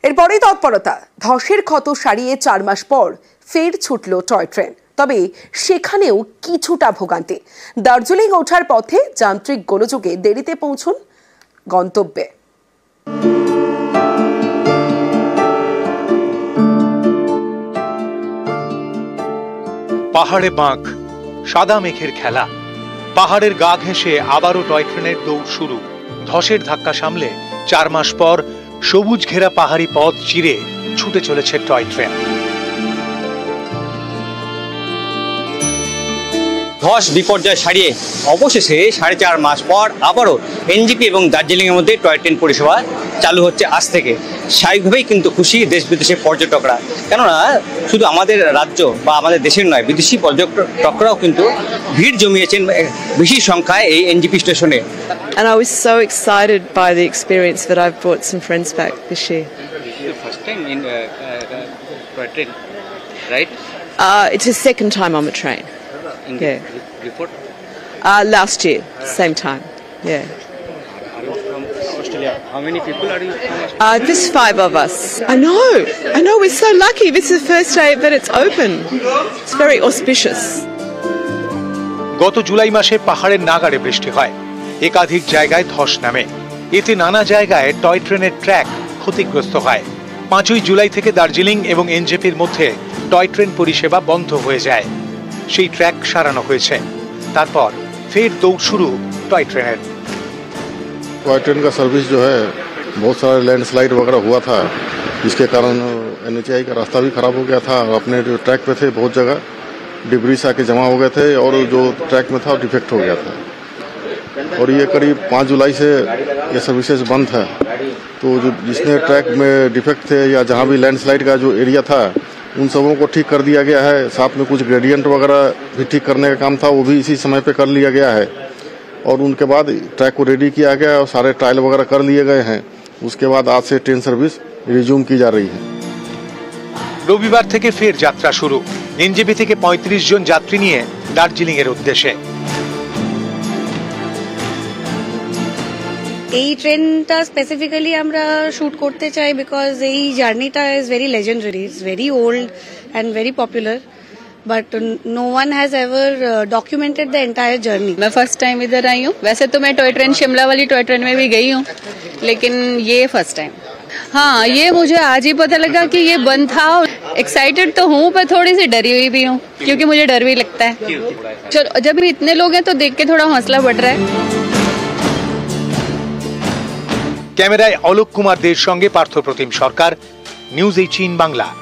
এরপরেই তৎপরতা, ধসের ক্ষত সারিয়ে 4 মাস পর ফের ছুটল টয় ট্রেন। তবে সেখানেও কিছুটা ভোগান্তি। দার্জিলিং ওঠার পথে যান্ত্রিক গোলযোগে দেরিতে পৌঁছন গন্তব্যে। পাহাড়ে বাঁক, সাদা মেঘের খেলা, পাহাড়ের গা ঘেঁষে আবারও টয় ট্রেনের দৌড় শুরু। ধসের ধাক্কা সামলে 4 মাস পর সবুজ ঘেরা পাহাড়ি পথ চিরে ছুটে চলেছে টয় ট্রেন। ধস বিপর্যয় সারিয়ে অবশেষে 4.5 মাস পর আবারও এনজেপি এবং দার্জিলিং এর মধ্যে টয় ট্রেন পরিষেবা চালু হচ্ছে আজ থেকে। স্বাভাবিকভাবেই কিন্তু খুশি দেশ বিদেশের পর্যটকরা, কেননা শুধু আমাদের রাজ্য বা আমাদের দেশের নয়, বিদেশি পর্যটকরাও কিন্তু ভিড় জমিয়েছেন বেশি সংখ্যায় এই এনজেপি স্টেশনে। And I was so excited by the experience that I've brought some friends back this year. The first time in toy train, right? It's the second time on the train. Yeah. Before? Last year, same time. Yeah. Are you from Australia? How many people are you from Australia? Just 5 of us. I know, we're so lucky. This is the first day that it's open. It's very auspicious. গত জুলাই মাসে পাহাড়ের নাগাড়ে বৃষ্টি হয়, একাধিক জায়গায় ধস নামে। এতে নানা জায়গায় টয় ট্রেনের ট্র্যাক ক্ষতিগ্রস্ত হয়। 5ই জুলাই থেকে দার্জিলিং এবং এনজেপির মধ্যে টয় ট্রেন পরিষেবা বন্ধ হয়ে যায়। সেই ট্র্যাক সারানো হয়েছে, তারপর ফের দৌড় শুরু टॉय ट्रेन। टॉय ट्रेन का सर्विस जो है बहुत सारा लैंडस्लाइड वगैरह हुआ था, जिसके कारण NHAI का रास्ता भी खराब हो गया था। अपने जो ट्रैक पे थे बहुत जगह डिब्रीज आके जमा हो गए थे और जो ट्रैक में था डिफेक्ट हो गया था। और ये करीब 5 जुलाई से ये सर्विसेज बंद है। तो जो जिसने ट्रैक में डिफेक्ट थे या जहाँ भी लैंडस्लाइड का जो एरिया था उन सबों को ठीक कर दिया गया है। साथ में कुछ ग्रेडियंट वगैरह भी ठीक करने का काम था, वो भी इसी समय पे कर लिया गया है। और उनके बाद ट्रैक को रेडी किया गया और सारे ट्रायल वगैरह कर लिए गए हैं। उसके बाद आज से ट्रेन सर्विस रिज्यूम की जा रही है। রবিবার থেকে ফের যাত্রা শুরু। এনজেপি থেকে 35 জন যাত্রী নিয়ে দার্জিলিং এর উদ্দেশ্যে। এই ট্রেনটা স্পেসিফিক্যালি আমরা শুট করতে চাই বিকজ এই জার্নিটা is very legendary, it's very old and very popular, but no one has ever documented the entire journey. मैं फर्स्ट टाइम इधर आई हूँ। वैसे तो मैं टॉय ट्रेन शिमला वाली टॉय ट्रेन में भी गई हूँ, लेकिन ये फर्स्ट टाइम। हाँ, ये मुझे आज ही पता लगा कि ये बंद था। एक्साइटेड तो हूँ पर थोड़ी सी डरी हुई भी हूँ, क्योंकि मुझे डर भी लगता है। चलो, जब इतने लोग हैं तो देख के थोड़ा हौसला बढ़ रहा है। ক্যামেরায় অলোক কুমার দের সঙ্গে পার্থ প্রতিম সরকার, নিউজ 18 বাংলা।